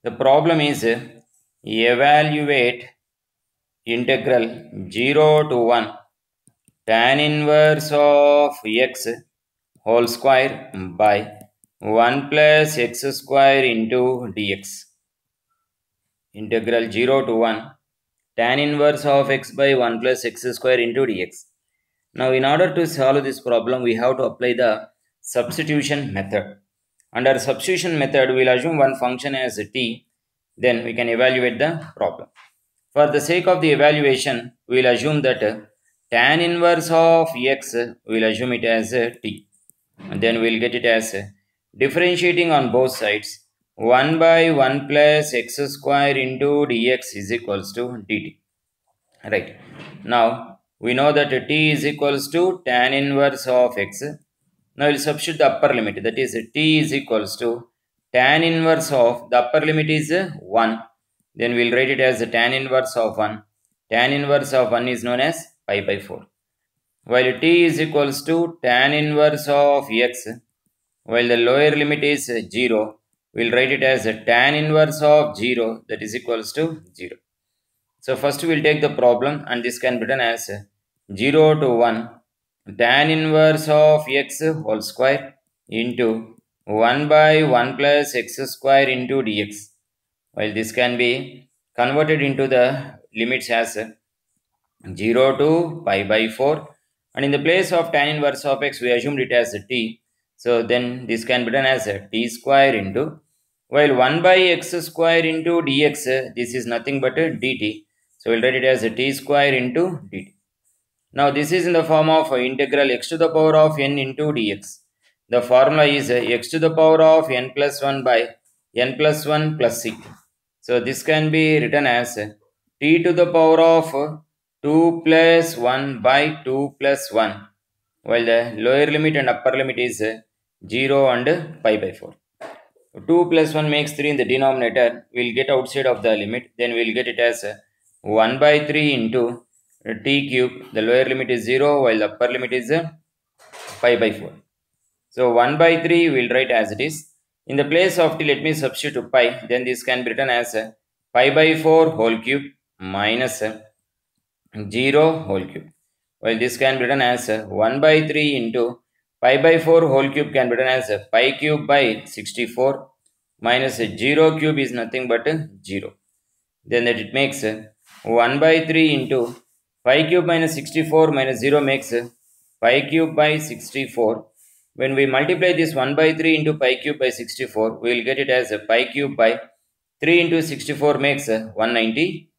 The problem is evaluate integral 0 to 1 tan inverse of x whole square by 1 plus x square into dx. Integral 0 to 1 tan inverse of x by 1 plus x square into dx. Now in order to solve this problem, we have to apply the substitution method. Under substitution method, we will assume one function as t, then we can evaluate the problem. For the sake of the evaluation, we will assume that tan inverse of x, we will assume it as t. And then we will get it as differentiating on both sides. 1 by 1 plus x square into dx is equals to dt. Right. Now, we know that t is equals to tan inverse of x. Now, we will substitute the upper limit. That is, t is equals to tan inverse of, the upper limit is 1. Then we will write it as tan inverse of 1. Tan inverse of 1 is known as pi by 4. While t is equals to tan inverse of x, while the lower limit is 0, we will write it as tan inverse of 0, that is equals to 0. So first we will take the problem, and this can be written as 0 to 1 tan inverse of x whole square into 1 by 1 plus x square into dx. While this can be converted into the limits as 0 to pi by 4, and in the place of tan inverse of x we assumed it as t. So then this can be done as t square into, while 1 by x square into dx, this is nothing but dt. So we'll write it as t square into dt. Now this is in the form of integral x to the power of n into dx. The formula is x to the power of n plus 1 by n plus 1 plus c. So this can be written as t to the power of 2 plus 1 by 2 plus 1, while the lower limit and upper limit is 0 and pi by 4. 2 plus 1 makes 3 in the denominator. We will get outside of the limit. Then we will get it as 1 by 3 into t cube. The lower limit is 0, while the upper limit is pi by 4. So 1 by 3 we will write as it is. In the place of t, let me substitute pi. Then this can be written as pi by 4 whole cube minus 0 whole cube. While this can be written as 1 by 3 into pi by 4 whole cube can be written as pi cube by 64 minus 0 cube is nothing but 0. Then that it makes 1 by 3 into pi cube minus 64 minus 0 makes pi cube by 64. When we multiply this 1 by 3 into pi cube by 64, we will get it as pi cube by 3 into 64 makes 190